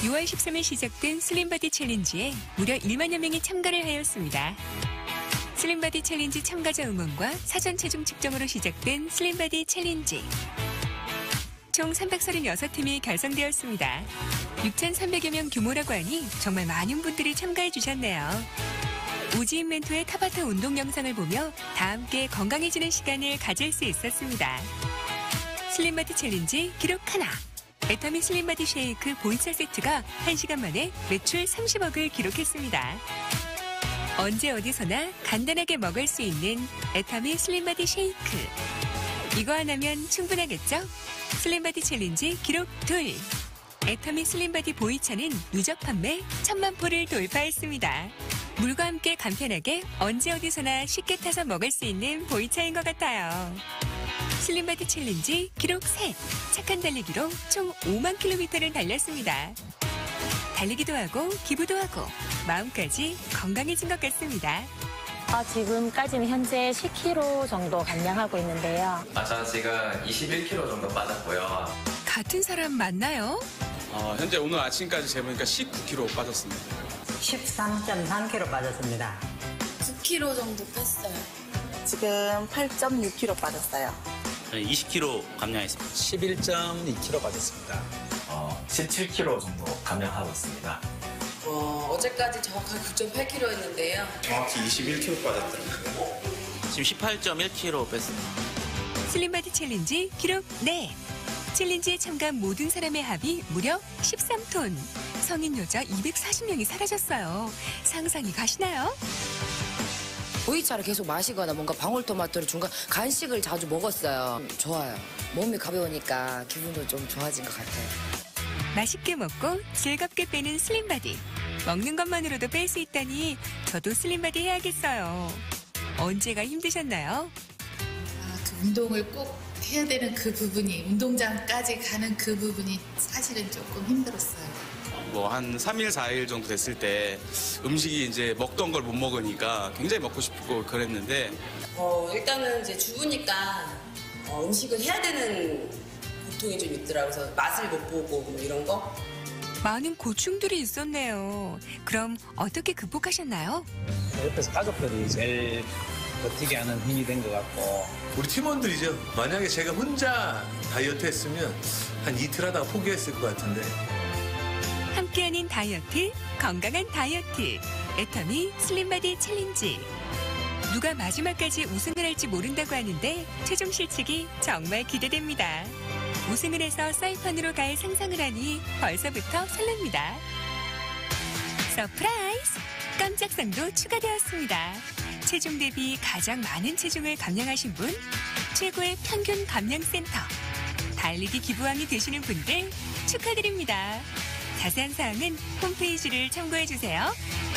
6월 13일 시작된 슬림바디 챌린지에 무려 1만여 명이 참가를 하였습니다. 슬림바디 챌린지 참가자 응원과 사전 체중 측정으로 시작된 슬림바디 챌린지. 총 336팀이 결성되었습니다. 6,300여 명 규모라고 하니 정말 많은 분들이 참가해 주셨네요. 오지인 멘토의 타바타 운동 영상을 보며 다 함께 건강해지는 시간을 가질 수 있었습니다. 슬림바디 챌린지 기록 하나. 애터미 슬림바디 쉐이크 보이차 세트가 1시간 만에 매출 30억을 기록했습니다. 언제 어디서나 간단하게 먹을 수 있는 애터미 슬림바디 쉐이크. 이거 하나면 충분하겠죠? 슬림바디 챌린지 기록 2. 애터미 슬림바디 보이차는 누적 판매 1,000만 포를 돌파했습니다. 물과 함께 간편하게 언제 어디서나 쉽게 타서 먹을 수 있는 보이차인 것 같아요. 슬림바디 챌린지 기록 3. 착한 달리기로 총 5만 킬로미터를 달렸습니다. 달리기도 하고 기부도 하고 마음까지 건강해진 것 같습니다. 지금까지는 현재 10kg 정도 감량하고 있는데요. 저는 지금 21kg 정도 빠졌고요. 같은 사람 맞나요? 현재 오늘 아침까지 재보니까 19kg 빠졌습니다. 13.3kg 빠졌습니다. 9kg 정도 뺐어요. 지금 8.6kg 빠졌어요. 20kg 감량했습니다. 11.2kg 빠졌습니다. 17kg 정도 감량하고 있습니다. 어제까지 정확하게 9.8kg였는데요. 정확히 21kg 빠졌더라고요. 지금 18.1kg 뺐습니다. 슬림바디 챌린지 기록 4. 챌린지에 참가한 모든 사람의 합이 무려 13톤. 성인 여자 240명이 사라졌어요. 상상이 가시나요? 보이차를 계속 마시거나 뭔가 방울토마토를 중간 간식을 자주 먹었어요. 좋아요. 몸이 가벼우니까 기분도 좀 좋아진 것 같아요. 맛있게 먹고 즐겁게 빼는 슬림바디. 먹는 것만으로도 뺄 수 있다니 저도 슬림바디 해야겠어요. 언제가 힘드셨나요? 그 운동을 꼭 해야 되는 그 부분이, 운동장까지 가는 그 부분이 사실은 조금 힘들었어요. 한 3일, 4일 정도 됐을 때 음식이 이제 먹던 걸 못 먹으니까 굉장히 먹고 싶고 그랬는데 일단은 이제 주부니까 음식을 해야 되는 고통이 좀 있더라고요. 그래서 맛을 못 보고 뭐 이런 거. 많은 고충들이 있었네요. 그럼 어떻게 극복하셨나요? 옆에서 가족들이 제일 버티게 하는 힘이 된 것 같고. 우리 팀원들이죠. 만약에 제가 혼자 다이어트 했으면 한 이틀 하다가 포기했을 것 같은데. 함께하는 다이어트, 건강한 다이어트. 애터미 슬림바디 챌린지. 누가 마지막까지 우승을 할지 모른다고 하는데 최종 실책이 정말 기대됩니다. 우승을 해서 사이판으로 갈 상상을 하니 벌써부터 설렙니다. 서프라이즈! 깜짝 상도 추가되었습니다. 체중 대비 가장 많은 체중을 감량하신 분, 최고의 평균 감량센터, 달리기 기부왕이 되시는 분들 축하드립니다. 자세한 사항은 홈페이지를 참고해주세요.